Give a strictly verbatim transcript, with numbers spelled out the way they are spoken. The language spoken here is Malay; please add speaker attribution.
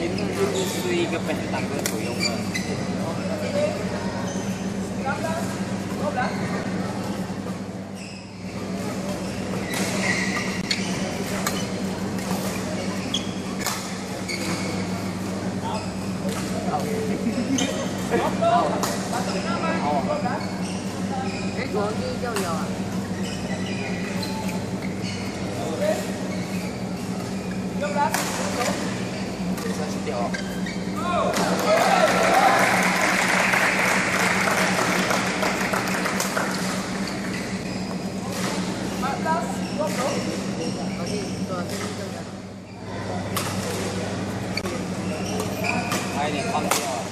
Speaker 1: 是一个被当歌手用的。
Speaker 2: cái của đi đâu rồi à?
Speaker 1: Hai điểm không